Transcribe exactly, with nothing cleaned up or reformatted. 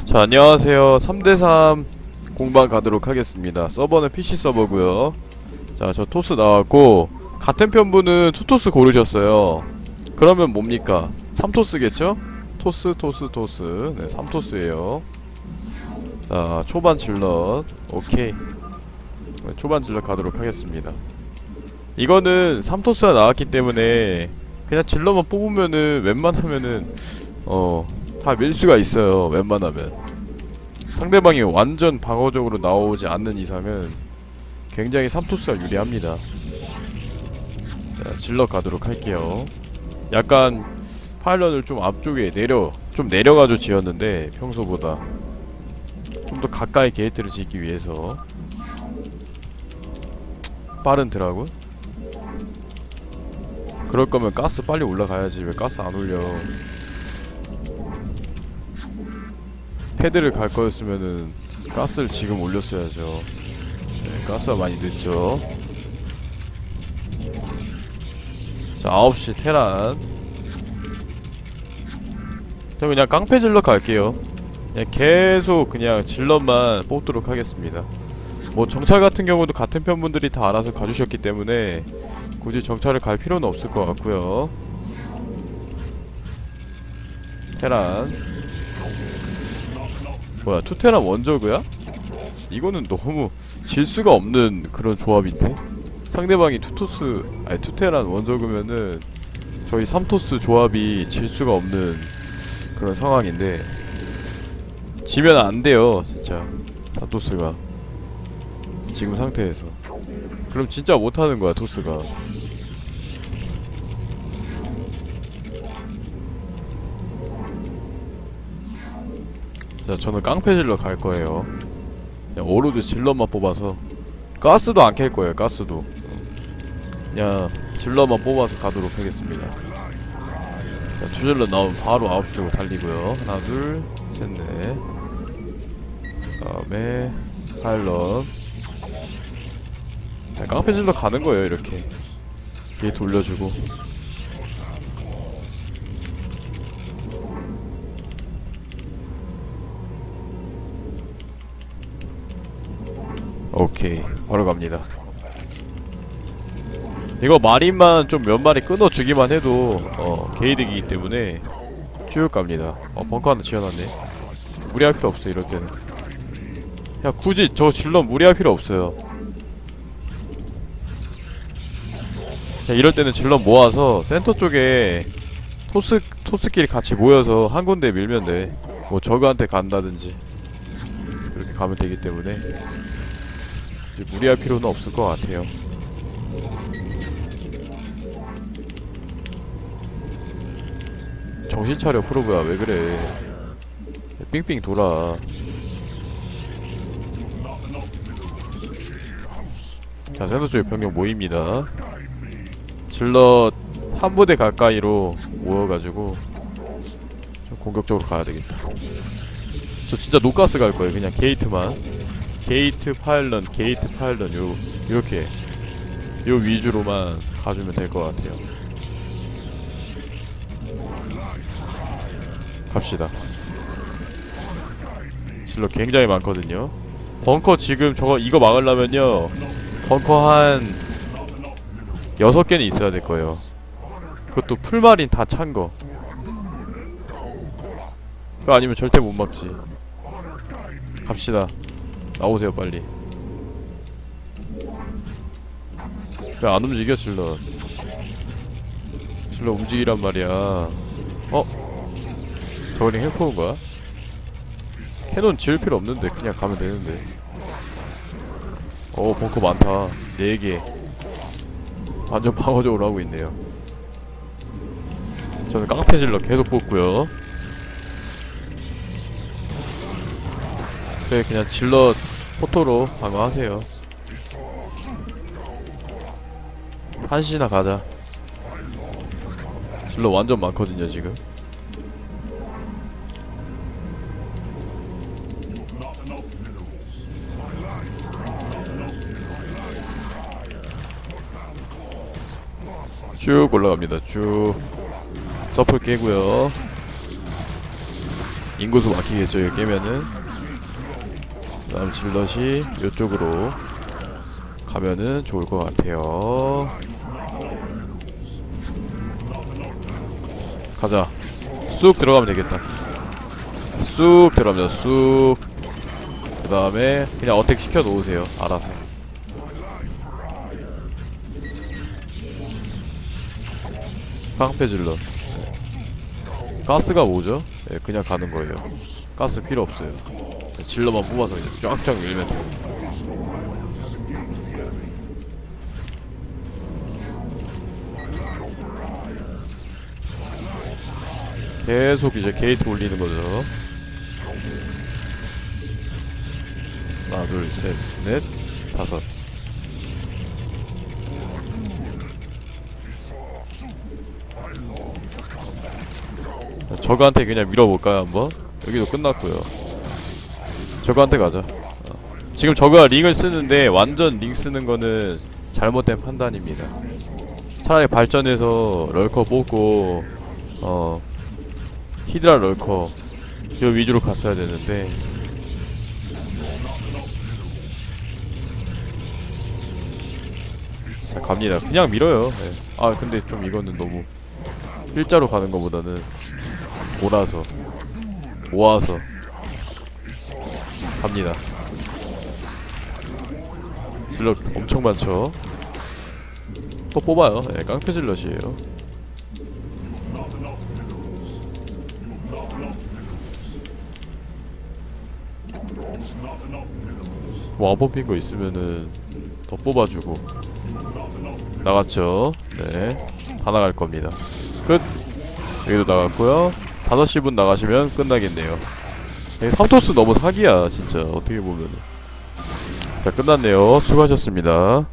자, 안녕하세요. 삼 대 삼 공방 가도록 하겠습니다. 서버는 피씨 서버고요. 자, 저 토스 나왔고 같은 편분은 투 토스 고르셨어요. 그러면 뭡니까? 삼 토스겠죠? 토스 토스 토스. 네, 삼 토스예요. 자, 초반 질럿. 오케이. 네, 초반 질럿 가도록 하겠습니다. 이거는 삼 토스가 나왔기 때문에 그냥 질럿만 뽑으면은 웬만하면은 어 다 밀 수가 있어요. 웬만하면 상대방이 완전 방어적으로 나오지 않는 이상은 굉장히 삼 토스가 유리합니다. 자, 질럿 가도록 할게요. 약간 파일런을 좀 앞쪽에 내려 좀 내려가지고 지었는데 평소보다 좀 더 가까이 게이트를 짓기 위해서 빠른 드라군? 그럴 거면 가스 빨리 올라가야지. 왜 가스 안 올려? 패드를 갈 거였으면은 가스를 지금 올렸어야죠. 네, 가스가 많이 늦죠. 자, 아홉 시 테란. 저 그냥 깡패 질럿 갈게요. 그냥 계속 그냥 질럿만 뽑도록 하겠습니다. 뭐 정찰 같은 경우도 같은 편분들이 다 알아서 가주셨기 때문에 굳이 정찰을 갈 필요는 없을 것 같고요. 테란. 뭐야, 투테란 원저그야? 이거는 너무 질수가 없는 그런 조합인데? 상대방이 투토스 아니 투테란 원저그면은 저희 삼 토스 조합이 질수가 없는 그런 상황인데 지면 안 돼요 진짜 삼 토스가 지금 상태에서. 그럼 진짜 못하는 거야 토스가. 자, 저는 깡패 질러 갈 거예요. 그냥 오로드 질러만 뽑아서 가스도 안 캘 거예요. 가스도 그냥 질러만 뽑아서 가도록 하겠습니다. 자, 두 질러 나오면 바로 아홉 시 쪽으로 달리고요. 하나 둘 셋 넷. 그 다음에 파일럿. 깡패 질러 가는 거예요. 이렇게 뒤에 돌려주고. 오케이, 바로 갑니다. 이거 마린만 좀 몇 마리 끊어주기만 해도 어 개이득이기 때문에 쭉 갑니다. 어 벙커 하나 지어놨네. 무리할 필요 없어 이럴 때는. 야, 굳이 저 질럿 무리할 필요 없어요. 야, 이럴 때는 질럿 모아서 센터 쪽에 토스, 토스끼리 같이 모여서 한 군데 밀면 돼. 뭐 저그한테 간다든지 그렇게 가면 되기 때문에 무리할 필요는 없을 것 같아요. 정신 차려 프로브야. 왜 그래? 삥삥 돌아. 자, 센터 쪽에 병력 모입니다. 질럿 한 부대 가까이로 모여가지고 좀 공격적으로 가야 되겠다. 저 진짜 노가스 갈 거예요. 그냥 게이트만. 게이트 파일런, 게이트 파일런 요 이렇게 요 위주로만 가주면 될 것 같아요. 갑시다. 질러 굉장히 많거든요. 벙커 지금 저거 이거 막으려면요 벙커 한 여섯 개는 있어야 될 거예요. 그것도 풀마린 다 찬 거. 그거 아니면 절대 못 막지. 갑시다. 나오세요 빨리. 왜 안 움직여 질럿? 질럿 움직이란 말이야. 어? 저거링 해코는 거야? 캐논 지을 필요 없는데 그냥 가면 되는데. 어, 벙커 많다. 네 개. 완전 방어적으로 하고 있네요. 저는 깡패 질럿 계속 뽑고요. 네, 그냥 질럿 포토로 방어하세요. 한시나 가자. 질럿 완전 많거든요 지금. 쭉 올라갑니다. 쭉 서플 깨고요. 인구수 막히겠죠 이거 깨면은. 그 다음 질럿이 요쪽으로 가면은 좋을 것 같아요. 가자. 쑥 들어가면 되겠다. 쑥 들어갑니다. 쑥. 그 다음에 그냥 어택 시켜 놓으세요. 알아서. 깡패 질럿. 가스가 뭐죠? 네, 그냥 가는 거예요. 가스 필요 없어요. 질럿만 뽑아서 이제 쫙쫙 밀면 돼요. 계속 이제 게이트 올리는 거죠. 하나, 둘, 셋, 넷, 다섯. 저거한테 그냥 밀어볼까요 한번? 여기도 끝났고요. 저거한테 가자. 어. 지금 저거가 링을 쓰는데 완전 링 쓰는 거는 잘못된 판단입니다. 차라리 발전해서 럴커 뽑고 어 히드라 럴커 요 위주로 갔어야 되는데. 자 갑니다. 그냥 밀어요. 네. 아 근데 좀 이거는 너무 일자로 가는 거보다는 몰아서 모아서 갑니다. 질럿 엄청 많죠. 또 뽑아요. 네, 깡패 질럿이에요. 뭐 안 뽑힌 거 있으면은 더 뽑아주고. 나갔죠. 네, 다 나갈 겁니다. 끝. 여기도 나갔고요. 다섯 시 분 나가시면 끝나겠네요. 삼 토스 너무 사기야 진짜 어떻게 보면은. 자 끝났네요. 수고하셨습니다.